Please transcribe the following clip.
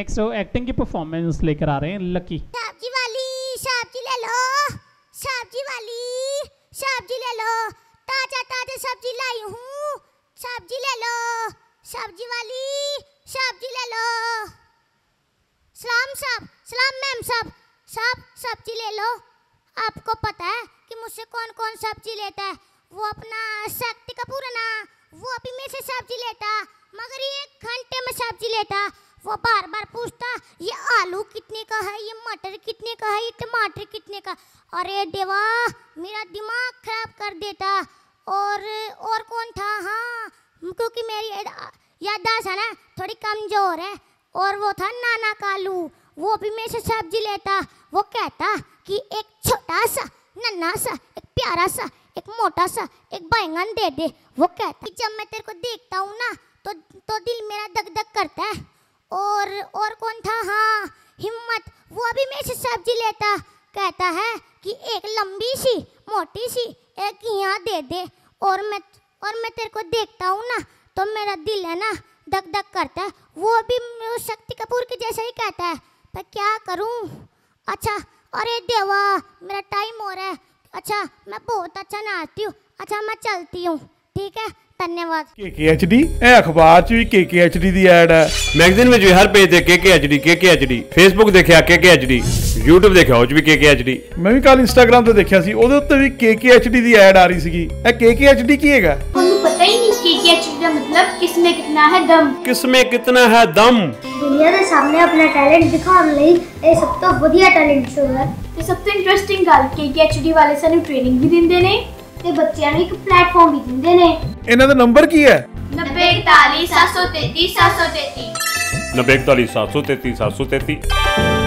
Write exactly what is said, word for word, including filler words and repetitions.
Next acting की performance लेकर आ रहे हैं लकी। सब्जी वाली सब्जी ले लो, सब्जी वाली सब्जी ले लो, ताजा ताजा सब्जी लाई हूँ, सब्जी ले लो, सब्जी वाली सब्जी ले लो। सलाम साहब, सलाम मैम साहब, साहब सब्जी ले लो। आपको पता है कि मुझसे कौन कौन सब्जी लेता है? वो अपना शक्ति कपूर है ना, वो अभी मेरे से सब्जी लेता, मगर ये एक घंटे में सब्जी लेता। वो बार बार पूछता ये आलू कितने का है, ये मटर कितने का है, ये टमाटर कितने का। अरे देवा, मेरा दिमाग खराब कर देता। और और कौन था? हाँ, क्योंकि मेरी याददाश्त है ना थोड़ी कमजोर है। और वो था नाना कालू, वो भी मेरे से सब्जी लेता। वो कहता कि एक छोटा सा नन्हा सा, एक प्यारा सा, एक मोटा सा, एक बैंगन दे दे। वो कहता कि जब मैं तेरे को देखता हूँ ना तो तो दिल मेरा दग दग करता है। और और कौन था? हाँ, हिम्मत, वो अभी मेरे से सब्जी लेता। कहता है कि एक लंबी सी मोटी सी एक यहाँ दे दे। और मैं और मैं तेरे को देखता हूँ ना तो मेरा दिल है ना दग दग करता है। वो भी शक्ति कपूर के जैसा ही कहता है, पर क्या करूँ? अच्छा, अरे देवा, मेरा टाइम हो रहा है। अच्छा, मैं बहुत अच्छा नाचती हूँ। अच्छा, मैं चलती हूँ, ठीक है, धन्यवाद। केकेएचडी ए अखबार च भी केकेएचडी दी ऐड है, मैगजीन में भी हर पेज ते केकेएचडी केकेएचडी, फेसबुक देखिया केकेएचडी, यूट्यूब देखिया ਉਹ ਚ ਵੀ केकेएचडी। मैं भी कल इंस्टाग्राम ਤੇ ਦੇਖਿਆ ਸੀ, ਉਹਦੇ ਉੱਤੇ ਵੀ केकेएचडी ਦੀ ਐਡ ਆ ਰਹੀ ਸੀਗੀ। ਇਹ केकेएचडी ਕੀ ਹੈਗਾ? ਤੁਹਾਨੂੰ ਪਤਾ ਹੀ ਨਹੀਂ केकेएचडी ਦਾ मतलब किसमें कितना है दम। किसमें कितना है दम। ਦੁਨੀਆ ਦੇ ਸਾਹਮਣੇ ਆਪਣਾ ਟੈਲੈਂਟ ਦਿਖਾਉਣ ਲਈ ਇਹ ਸਭ ਤੋਂ ਵਧੀਆ ਟੈਲੈਂਟ ਸ਼ੋਅ ਹੈ। ਤੇ ਸਭ ਤੋਂ ਇੰਟਰਸਟਿੰਗ ਗੱਲ केकेएचडी ਵਾਲੇ ਸਾਨੂੰ ਟ੍ਰੇਨਿੰਗ ਵੀ ਦਿੰਦੇ ਨੇ ਤੇ ਬੱਚਿਆਂ ਨੂੰ ਇੱਕ ਪਲੇਟਫਾਰਮ ਵੀ ਦਿੰਦੇ ਨੇ। ਇਹਨਾਂ ਦਾ ਨੰਬਰ ਕੀ ਹੈ? नब्बे इकतालीस सात सौ तैतीस सात सौ तैतीस नब्बे इकतालीस सात सौ तैतीस सात सौ तैतीस।